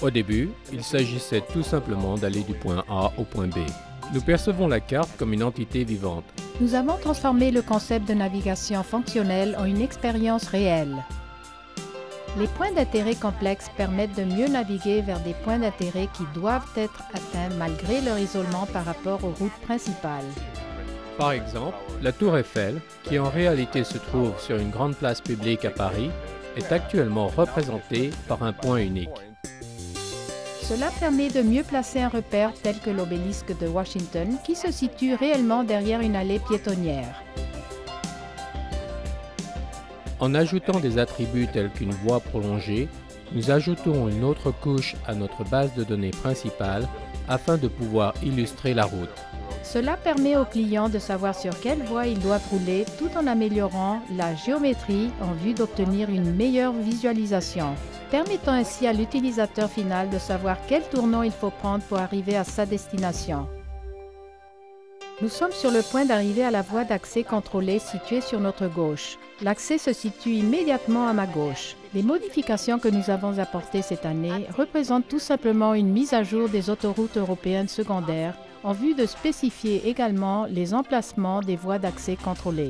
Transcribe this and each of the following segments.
Au début, il s'agissait tout simplement d'aller du point A au point B. Nous percevons la carte comme une entité vivante. Nous avons transformé le concept de navigation fonctionnelle en une expérience réelle. Les points d'intérêt complexes permettent de mieux naviguer vers des points d'intérêt qui doivent être atteints malgré leur isolement par rapport aux routes principales. Par exemple, la tour Eiffel, qui en réalité se trouve sur une grande place publique à Paris, est actuellement représentée par un point unique. Cela permet de mieux placer un repère tel que l'obélisque de Washington qui se situe réellement derrière une allée piétonnière. En ajoutant des attributs tels qu'une voie prolongée, nous ajoutons une autre couche à notre base de données principale afin de pouvoir illustrer la route. Cela permet aux clients de savoir sur quelle voie ils doivent rouler tout en améliorant la géométrie en vue d'obtenir une meilleure visualisation, permettant ainsi à l'utilisateur final de savoir quel tournant il faut prendre pour arriver à sa destination. Nous sommes sur le point d'arriver à la voie d'accès contrôlée située sur notre gauche. L'accès se situe immédiatement à ma gauche. Les modifications que nous avons apportées cette année représentent tout simplement une mise à jour des autoroutes européennes secondaires en vue de spécifier également les emplacements des voies d'accès contrôlées.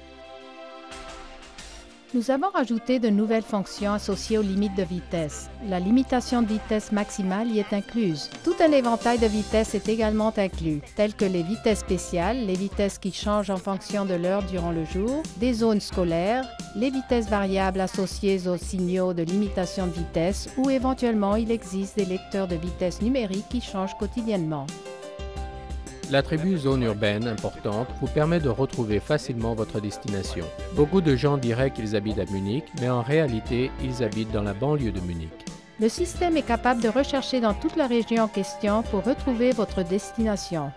Nous avons rajouté de nouvelles fonctions associées aux limites de vitesse. La limitation de vitesse maximale y est incluse. Tout un éventail de vitesses est également inclus, telles que les vitesses spéciales, les vitesses qui changent en fonction de l'heure durant le jour, des zones scolaires, les vitesses variables associées aux signaux de limitation de vitesse ou éventuellement il existe des lecteurs de vitesse numérique qui changent quotidiennement. L'attribut zone urbaine importante vous permet de retrouver facilement votre destination. Beaucoup de gens diraient qu'ils habitent à Munich, mais en réalité, ils habitent dans la banlieue de Munich. Le système est capable de rechercher dans toute la région en question pour retrouver votre destination.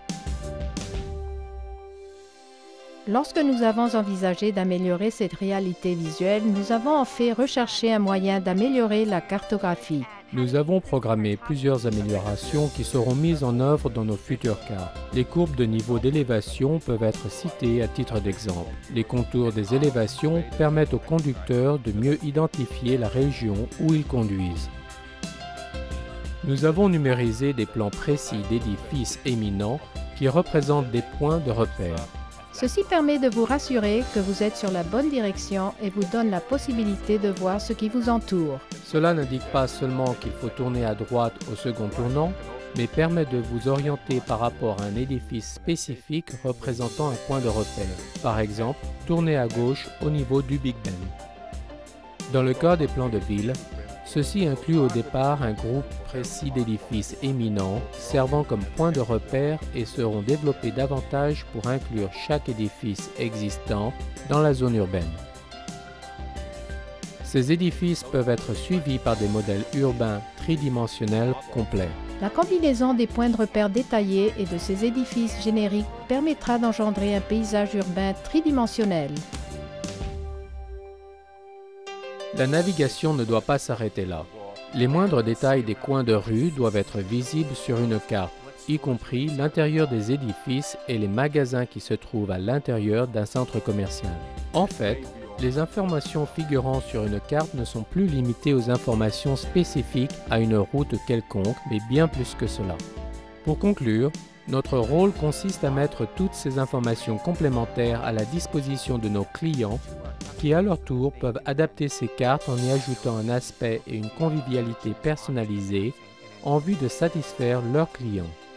Lorsque nous avons envisagé d'améliorer cette réalité visuelle, nous avons en fait recherché un moyen d'améliorer la cartographie. Nous avons programmé plusieurs améliorations qui seront mises en œuvre dans nos futures cartes. Les courbes de niveau d'élévation peuvent être citées à titre d'exemple. Les contours des élévations permettent aux conducteurs de mieux identifier la région où ils conduisent. Nous avons numérisé des plans précis d'édifices éminents qui représentent des points de repère. Ceci permet de vous rassurer que vous êtes sur la bonne direction et vous donne la possibilité de voir ce qui vous entoure. Cela n'indique pas seulement qu'il faut tourner à droite au second tournant, mais permet de vous orienter par rapport à un édifice spécifique représentant un point de repère. Par exemple, tournez à gauche au niveau du Big Ben. Dans le cas des plans de ville, ceci inclut au départ un groupe précis d'édifices éminents servant comme point de repère et seront développés davantage pour inclure chaque édifice existant dans la zone urbaine. Ces édifices peuvent être suivis par des modèles urbains tridimensionnels complets. La combinaison des points de repère détaillés et de ces édifices génériques permettra d'engendrer un paysage urbain tridimensionnel. La navigation ne doit pas s'arrêter là. Les moindres détails des coins de rue doivent être visibles sur une carte, y compris l'intérieur des édifices et les magasins qui se trouvent à l'intérieur d'un centre commercial. En fait, les informations figurant sur une carte ne sont plus limitées aux informations spécifiques à une route quelconque, mais bien plus que cela. Pour conclure, notre rôle consiste à mettre toutes ces informations complémentaires à la disposition de nos clients qui, à leur tour, peuvent adapter ces cartes en y ajoutant un aspect et une convivialité personnalisée en vue de satisfaire leurs clients.